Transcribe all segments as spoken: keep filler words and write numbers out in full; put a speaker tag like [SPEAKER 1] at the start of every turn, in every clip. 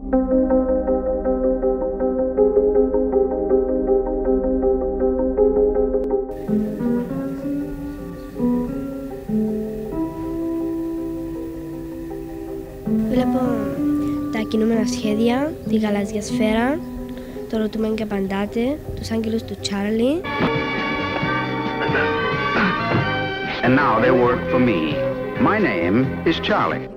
[SPEAKER 1] Βλέπω τα κινούμενα σχέδια, τη γαλάζια σφαίρα, το ρωτούμεν και απαντάτε, τους άγγελους του Τσάρλι.
[SPEAKER 2] And now they work for me. My name is Charlie.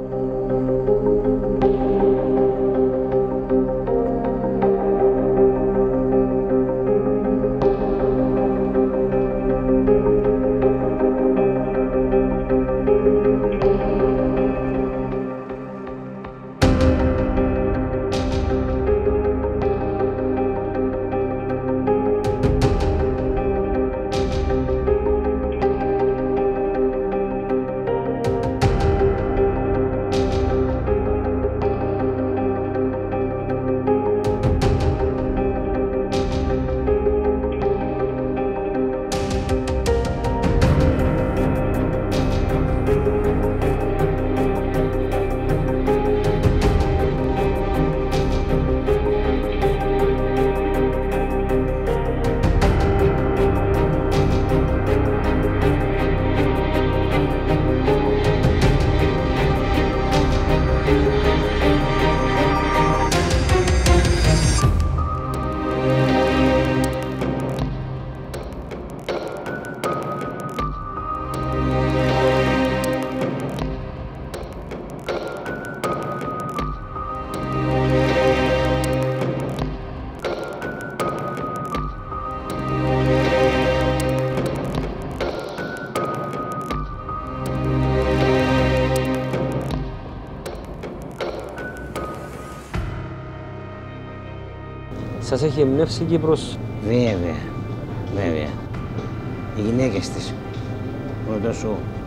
[SPEAKER 3] Σας έχει εμπνεύσει η Κύπρος?
[SPEAKER 4] Βέβαια, βέβαια. Οι γυναίκες της είναι τόσο,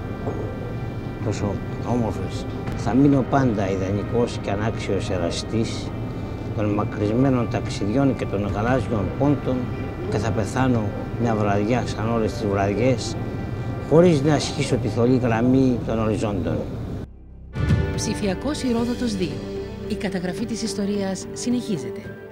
[SPEAKER 4] τόσο όμορφες. Θα μείνω πάντα ιδανικός και ανάξιος εραστής των μακρισμένων ταξιδιών και των γαλάζιων πόντων και θα πεθάνω μια βραδιά σαν όλες τις βραδιές χωρίς να ασχίσω τη θολή γραμμή των οριζόντων.
[SPEAKER 5] Ψηφιακός Ηρόδοτος δύο. Η καταγραφή της ιστορίας συνεχίζεται.